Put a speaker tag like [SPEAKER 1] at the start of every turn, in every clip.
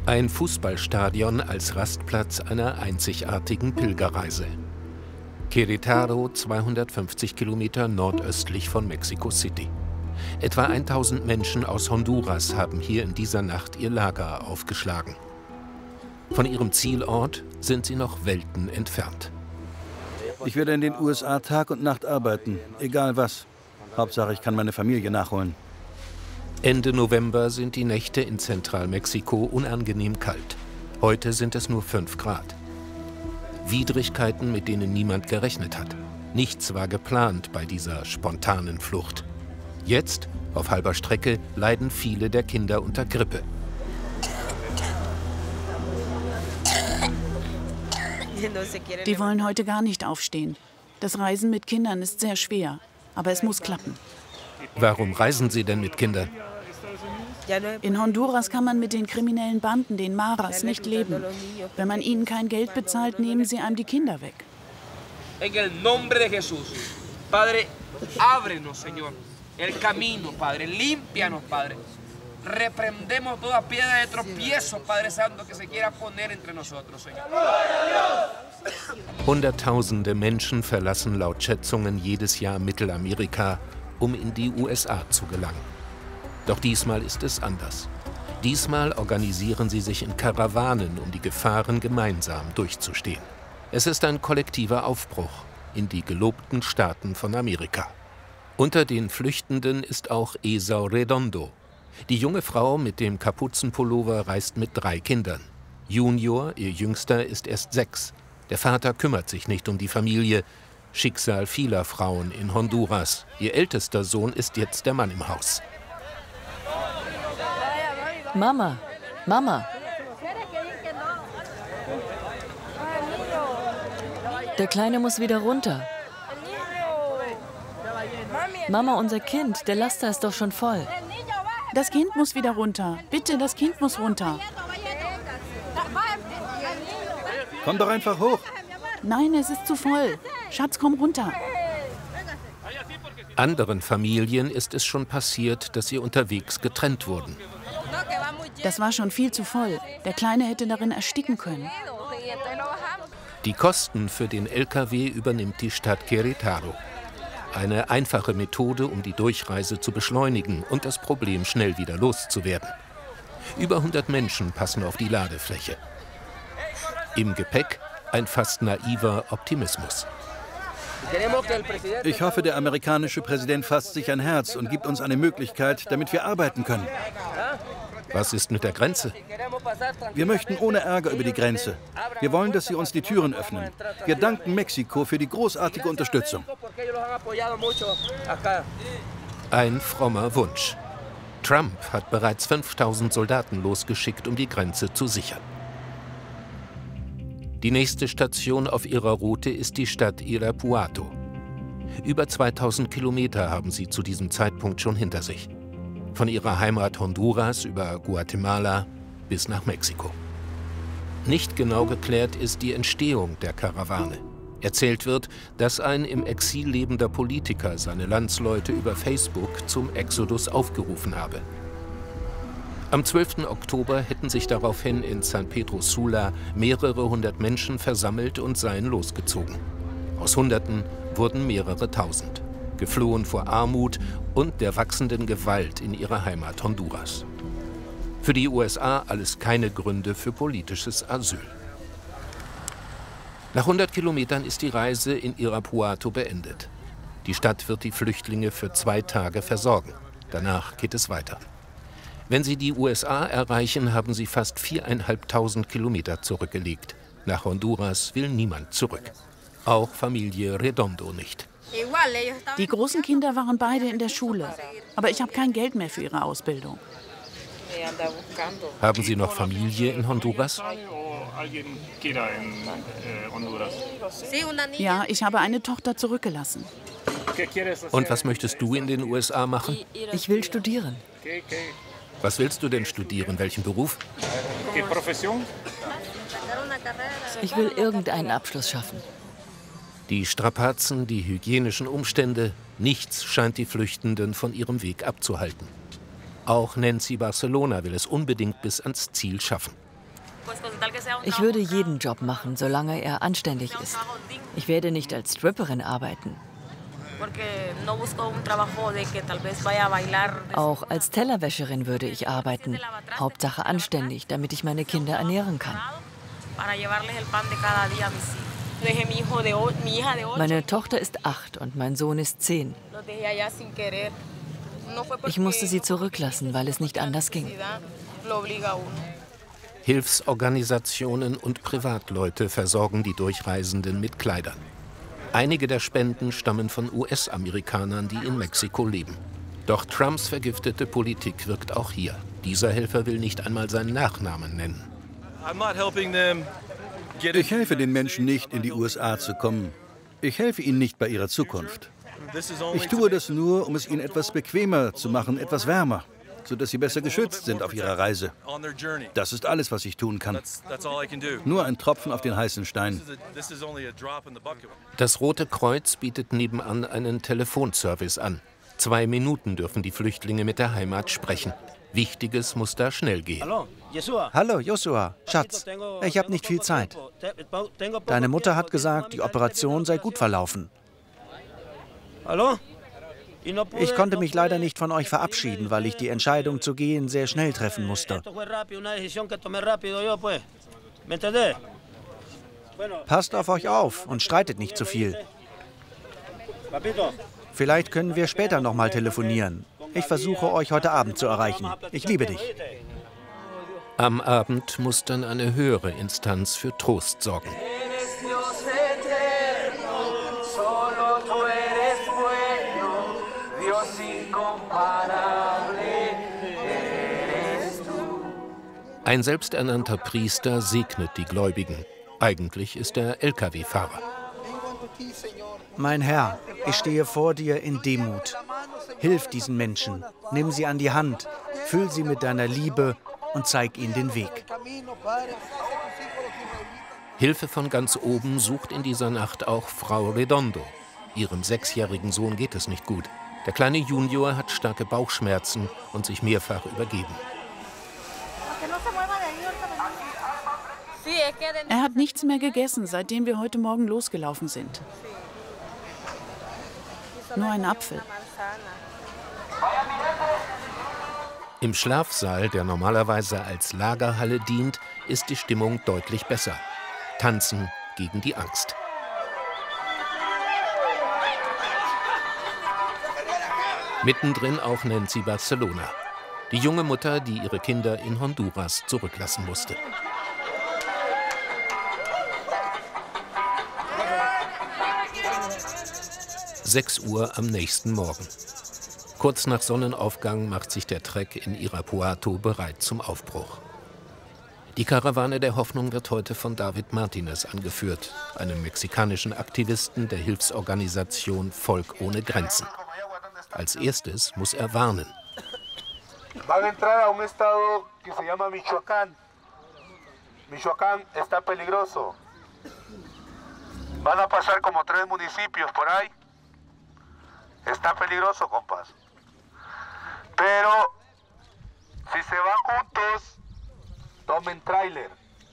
[SPEAKER 1] Ein Fußballstadion als Rastplatz einer einzigartigen Pilgerreise. Querétaro, 250 Kilometer nordöstlich von Mexico City. Etwa 1000 Menschen aus Honduras haben hier in dieser Nacht ihr Lager aufgeschlagen. Von ihrem Zielort sind sie noch Welten entfernt.
[SPEAKER 2] Ich werde in den USA Tag und Nacht arbeiten, egal was. Hauptsache, ich kann meine Familie nachholen.
[SPEAKER 1] Ende November sind die Nächte in Zentralmexiko unangenehm kalt. Heute sind es nur 5 Grad. Widrigkeiten, mit denen niemand gerechnet hat. Nichts war geplant bei dieser spontanen Flucht. Jetzt, auf halber Strecke, leiden viele der Kinder unter Grippe.
[SPEAKER 3] Die wollen heute gar nicht aufstehen. Das Reisen mit Kindern ist sehr schwer, aber es muss klappen.
[SPEAKER 1] Warum reisen Sie denn mit Kindern?
[SPEAKER 3] In Honduras kann man mit den kriminellen Banden, den Maras, nicht leben. Wenn man ihnen kein Geld bezahlt, nehmen sie einem die Kinder weg.
[SPEAKER 4] En el nombre de Jesús, Padre, ábrenos, Señor, el camino, Padre, límpianos, Padre. Reprendemos toda piedra de tropiezo, Padre Santo, que se quiera poner entre nosotros, Señor.
[SPEAKER 1] Hunderttausende Menschen verlassen laut Schätzungen jedes Jahr Mittelamerika, um in die USA zu gelangen. Doch diesmal ist es anders. Diesmal organisieren sie sich in Karawanen, um die Gefahren gemeinsam durchzustehen. Es ist ein kollektiver Aufbruch in die gelobten Staaten von Amerika. Unter den Flüchtenden ist auch Esau Redondo. Die junge Frau mit dem Kapuzenpullover reist mit 3 Kindern. Junior, ihr Jüngster, ist erst 6. Der Vater kümmert sich nicht um die Familie. Schicksal vieler Frauen in Honduras. Ihr ältester Sohn ist jetzt der Mann im Haus.
[SPEAKER 5] Mama, Mama. Der Kleine muss wieder runter. Mama, unser Kind, der Laster ist doch schon voll.
[SPEAKER 3] Das Kind muss wieder runter. Bitte, das Kind muss runter.
[SPEAKER 2] Komm doch einfach hoch.
[SPEAKER 3] Nein, es ist zu voll. Schatz, komm runter.
[SPEAKER 1] Anderen Familien ist es schon passiert, dass sie unterwegs getrennt wurden.
[SPEAKER 3] Das war schon viel zu voll. Der Kleine hätte darin ersticken können.
[SPEAKER 1] Die Kosten für den LKW übernimmt die Stadt Querétaro. Eine einfache Methode, um die Durchreise zu beschleunigen und das Problem schnell wieder loszuwerden. Über 100 Menschen passen auf die Ladefläche. Im Gepäck ein fast naiver Optimismus.
[SPEAKER 2] Ich hoffe, der amerikanische Präsident fasst sich ein Herz und gibt uns eine Möglichkeit, damit wir arbeiten können.
[SPEAKER 1] Was ist mit der Grenze?
[SPEAKER 2] Wir möchten ohne Ärger über die Grenze. Wir wollen, dass sie uns die Türen öffnen. Wir danken Mexiko für die großartige Unterstützung.
[SPEAKER 1] Ein frommer Wunsch. Trump hat bereits 5000 Soldaten losgeschickt, um die Grenze zu sichern. Die nächste Station auf ihrer Route ist die Stadt Irapuato. Über 2000 Kilometer haben sie zu diesem Zeitpunkt schon hinter sich. Von ihrer Heimat Honduras über Guatemala bis nach Mexiko. Nicht genau geklärt ist die Entstehung der Karawane. Erzählt wird, dass ein im Exil lebender Politiker seine Landsleute über Facebook zum Exodus aufgerufen habe. Am 12. Oktober hätten sich daraufhin in San Pedro Sula mehrere hundert Menschen versammelt und seien losgezogen. Aus Hunderten wurden mehrere Tausend, geflohen vor Armut und der wachsenden Gewalt in ihrer Heimat Honduras. Für die USA alles keine Gründe für politisches Asyl. Nach 100 Kilometern ist die Reise in Irapuato beendet. Die Stadt wird die Flüchtlinge für 2 Tage versorgen. Danach geht es weiter. Wenn sie die USA erreichen, haben sie fast 4.500 Kilometer zurückgelegt. Nach Honduras will niemand zurück. Auch Familie Redondo nicht.
[SPEAKER 3] Die großen Kinder waren beide in der Schule. Aber ich habe kein Geld mehr für ihre Ausbildung.
[SPEAKER 1] Haben Sie noch Familie in Honduras?
[SPEAKER 3] Ja, ich habe eine Tochter zurückgelassen.
[SPEAKER 1] Und was möchtest du in den USA machen?
[SPEAKER 5] Ich will studieren.
[SPEAKER 1] Was willst du denn studieren? Welchen Beruf?
[SPEAKER 5] Ich will irgendeinen Abschluss schaffen.
[SPEAKER 1] Die Strapazen, die hygienischen Umstände, nichts scheint die Flüchtenden von ihrem Weg abzuhalten. Auch Nancy Barcelona will es unbedingt bis ans Ziel schaffen.
[SPEAKER 5] Ich würde jeden Job machen, solange er anständig ist. Ich werde nicht als Stripperin arbeiten. Auch als Tellerwäscherin würde ich arbeiten. Hauptsache anständig, damit ich meine Kinder ernähren kann. Meine Tochter ist 8 und mein Sohn ist 10. Ich musste sie zurücklassen, weil es nicht anders ging.
[SPEAKER 1] Hilfsorganisationen und Privatleute versorgen die Durchreisenden mit Kleidern. Einige der Spenden stammen von US-Amerikanern, die in Mexiko leben. Doch Trumps vergiftete Politik wirkt auch hier. Dieser Helfer will nicht einmal seinen Nachnamen nennen.
[SPEAKER 2] Ich helfe den Menschen nicht, in die USA zu kommen. Ich helfe ihnen nicht bei ihrer Zukunft. Ich tue das nur, um es ihnen etwas bequemer zu machen, etwas wärmer, sodass sie besser geschützt sind auf ihrer Reise. Das ist alles, was ich tun kann. Nur ein Tropfen auf den heißen Stein.
[SPEAKER 1] Das Rote Kreuz bietet nebenan einen Telefonservice an. 2 Minuten dürfen die Flüchtlinge mit der Heimat sprechen. Wichtiges muss da schnell gehen.
[SPEAKER 6] Hallo, Joshua. Schatz, ich habe nicht viel Zeit. Deine Mutter hat gesagt, die Operation sei gut verlaufen. Ich konnte mich leider nicht von euch verabschieden, weil ich die Entscheidung zu gehen sehr schnell treffen musste. Passt auf euch auf und streitet nicht zu viel. Vielleicht können wir später noch mal telefonieren. Ich versuche, euch heute Abend zu erreichen. Ich liebe dich.
[SPEAKER 1] Am Abend muss dann eine höhere Instanz für Trost sorgen. Ein selbsternannter Priester segnet die Gläubigen. Eigentlich ist er Lkw-Fahrer.
[SPEAKER 6] Mein Herr, ich stehe vor dir in Demut. Hilf diesen Menschen, nimm sie an die Hand, füll sie mit deiner Liebe und zeig ihnen den Weg.
[SPEAKER 1] Hilfe von ganz oben sucht in dieser Nacht auch Frau Redondo. Ihrem 6-jährigen Sohn geht es nicht gut. Der kleine Junior hat starke Bauchschmerzen und sich mehrfach übergeben.
[SPEAKER 3] Er hat nichts mehr gegessen, seitdem wir heute Morgen losgelaufen sind. Nur ein Apfel.
[SPEAKER 1] Im Schlafsaal, der normalerweise als Lagerhalle dient, ist die Stimmung deutlich besser. Tanzen gegen die Angst. Mittendrin auch Nancy Barcelona, die junge Mutter, die ihre Kinder in Honduras zurücklassen musste. (6 Uhr am nächsten Morgen. Kurz nach Sonnenaufgang macht sich der Trek in Irapuato bereit zum Aufbruch. Die Karawane der Hoffnung wird heute von David Martinez angeführt, einem mexikanischen Aktivisten der Hilfsorganisation Volk ohne Grenzen. Als erstes muss er warnen.
[SPEAKER 7] Van a entrar a un estado que se llama Michoacán. Michoacán está peligroso. Van a pasar como 3 municipios por ahí. Está peligroso, compas. Pero si se van juntos, tomen tráiler.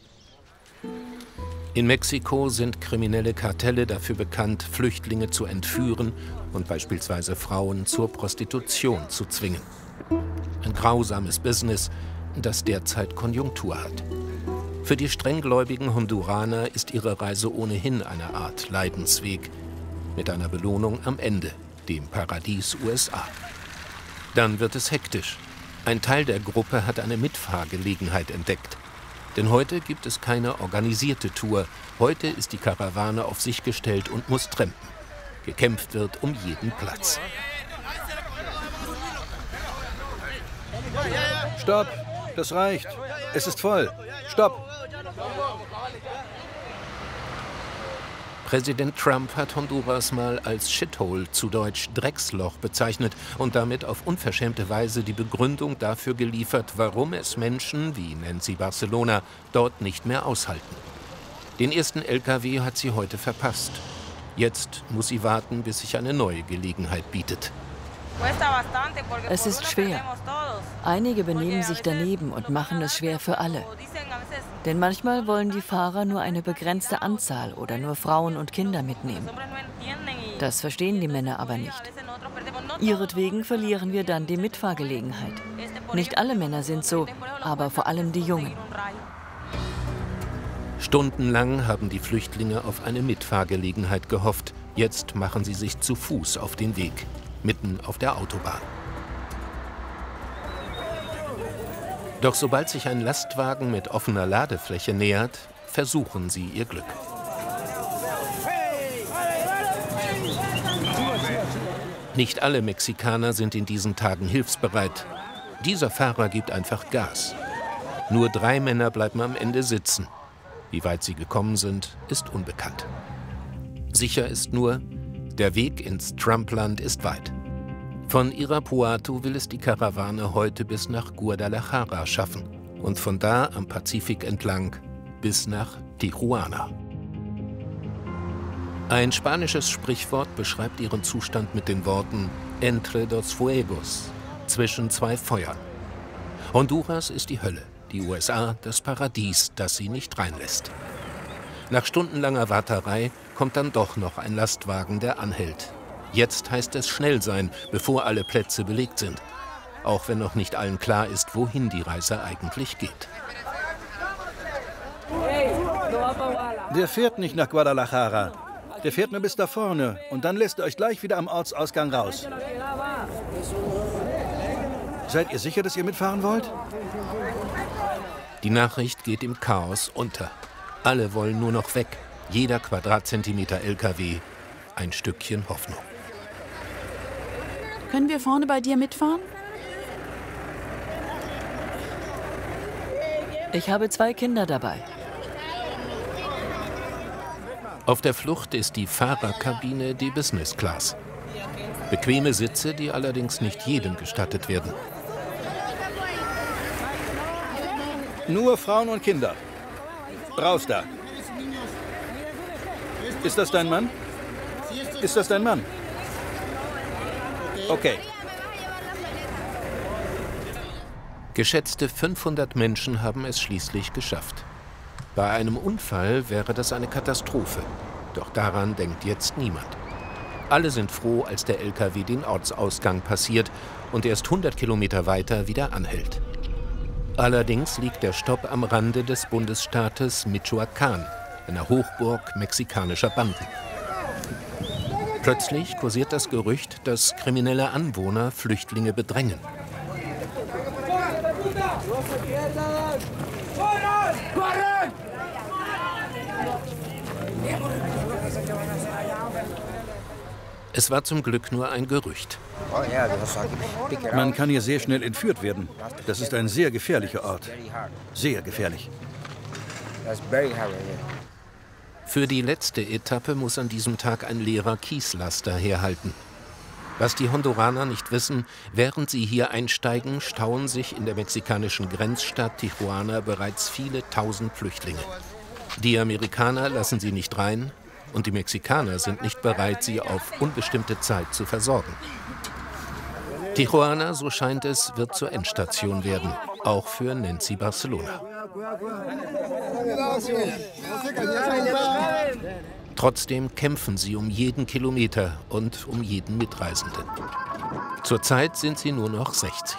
[SPEAKER 1] In Mexiko sind kriminelle Kartelle dafür bekannt, Flüchtlinge zu entführen und beispielsweise Frauen zur Prostitution zu zwingen. Ein grausames Business, das derzeit Konjunktur hat. Für die strenggläubigen Honduraner ist ihre Reise ohnehin eine Art Leidensweg, mit einer Belohnung am Ende, dem Paradies USA. Dann wird es hektisch. Ein Teil der Gruppe hat eine Mitfahrgelegenheit entdeckt. Denn heute gibt es keine organisierte Tour. Heute ist die Karawane auf sich gestellt und muss trampen. Gekämpft wird um jeden Platz.
[SPEAKER 2] Stopp, das reicht. Es ist voll. Stopp.
[SPEAKER 1] Präsident Trump hat Honduras mal als Shithole, zu Deutsch Drecksloch, bezeichnet und damit auf unverschämte Weise die Begründung dafür geliefert, warum es Menschen wie Nancy Barcelona dort nicht mehr aushalten. Den ersten LKW hat sie heute verpasst. Jetzt muss sie warten, bis sich eine neue Gelegenheit bietet.
[SPEAKER 5] Es ist schwer. Einige benehmen sich daneben und machen es schwer für alle. Denn manchmal wollen die Fahrer nur eine begrenzte Anzahl oder nur Frauen und Kinder mitnehmen. Das verstehen die Männer aber nicht. Ihretwegen verlieren wir dann die Mitfahrgelegenheit. Nicht alle Männer sind so, aber vor allem die Jungen.
[SPEAKER 1] Stundenlang haben die Flüchtlinge auf eine Mitfahrgelegenheit gehofft. Jetzt machen sie sich zu Fuß auf den Weg, mitten auf der Autobahn. Doch sobald sich ein Lastwagen mit offener Ladefläche nähert, versuchen sie ihr Glück. Nicht alle Mexikaner sind in diesen Tagen hilfsbereit. Dieser Fahrer gibt einfach Gas. Nur 3 Männer bleiben am Ende sitzen. Wie weit sie gekommen sind, ist unbekannt. Sicher ist nur, der Weg ins Trumpland ist weit. Von Irapuato will es die Karawane heute bis nach Guadalajara schaffen und von da am Pazifik entlang bis nach Tijuana. Ein spanisches Sprichwort beschreibt ihren Zustand mit den Worten entre dos fuegos, zwischen 2 Feuern. Honduras ist die Hölle, die USA das Paradies, das sie nicht reinlässt. Nach stundenlanger Warterei kommt dann doch noch ein Lastwagen, der anhält. Jetzt heißt es schnell sein, bevor alle Plätze belegt sind. Auch wenn noch nicht allen klar ist, wohin die Reise eigentlich geht.
[SPEAKER 2] Der fährt nicht nach Guadalajara. Der fährt nur bis da vorne und dann lässt er euch gleich wieder am Ortsausgang raus. Seid ihr sicher, dass ihr mitfahren wollt?
[SPEAKER 1] Die Nachricht geht im Chaos unter. Alle wollen nur noch weg. Jeder Quadratzentimeter LKW, ein Stückchen Hoffnung.
[SPEAKER 3] Können wir vorne bei dir mitfahren?
[SPEAKER 5] Ich habe 2 Kinder dabei.
[SPEAKER 1] Auf der Flucht ist die Fahrerkabine die Business Class. Bequeme Sitze, die allerdings nicht jedem gestattet werden.
[SPEAKER 2] Nur Frauen und Kinder. Raus da. Ist das dein Mann? Ist das dein Mann? Okay.
[SPEAKER 1] Geschätzte 500 Menschen haben es schließlich geschafft. Bei einem Unfall wäre das eine Katastrophe. Doch daran denkt jetzt niemand. Alle sind froh, als der LKW den Ortsausgang passiert und erst 100 Kilometer weiter wieder anhält. Allerdings liegt der Stopp am Rande des Bundesstaates Michoacán, einer Hochburg mexikanischer Banden. Plötzlich kursiert das Gerücht, dass kriminelle Anwohner Flüchtlinge bedrängen. Es war zum Glück nur ein Gerücht.
[SPEAKER 2] Man kann hier sehr schnell entführt werden. Das ist ein sehr gefährlicher Ort. Sehr gefährlich.
[SPEAKER 1] Für die letzte Etappe muss an diesem Tag ein leerer Kieslaster herhalten. Was die Honduraner nicht wissen, während sie hier einsteigen, stauen sich in der mexikanischen Grenzstadt Tijuana bereits viele tausend Flüchtlinge. Die Amerikaner lassen sie nicht rein und die Mexikaner sind nicht bereit, sie auf unbestimmte Zeit zu versorgen. Tijuana, so scheint es, wird zur Endstation werden, auch für Nancy Barcelona. Trotzdem kämpfen sie um jeden Kilometer und um jeden Mitreisenden. Zurzeit sind sie nur noch 60.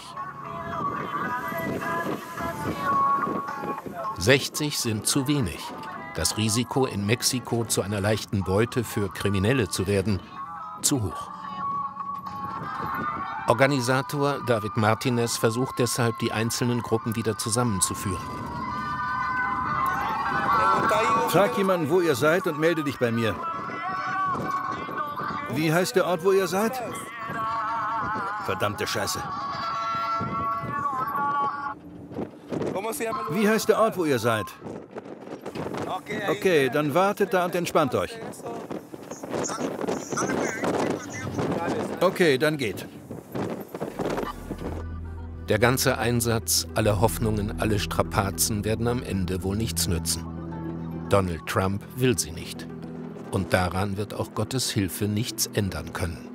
[SPEAKER 1] 60 sind zu wenig. Das Risiko, in Mexiko zu einer leichten Beute für Kriminelle zu werden, zu hoch. Organisator David Martinez versucht deshalb, die einzelnen Gruppen wieder zusammenzuführen.
[SPEAKER 2] Frag jemanden, wo ihr seid und melde dich bei mir. Wie heißt der Ort, wo ihr seid? Verdammte Scheiße. Wie heißt der Ort, wo ihr seid? Okay, dann wartet da und entspannt euch. Okay, dann geht.
[SPEAKER 1] Der ganze Einsatz, alle Hoffnungen, alle Strapazen werden am Ende wohl nichts nützen. Donald Trump will sie nicht. Und daran wird auch Gottes Hilfe nichts ändern können.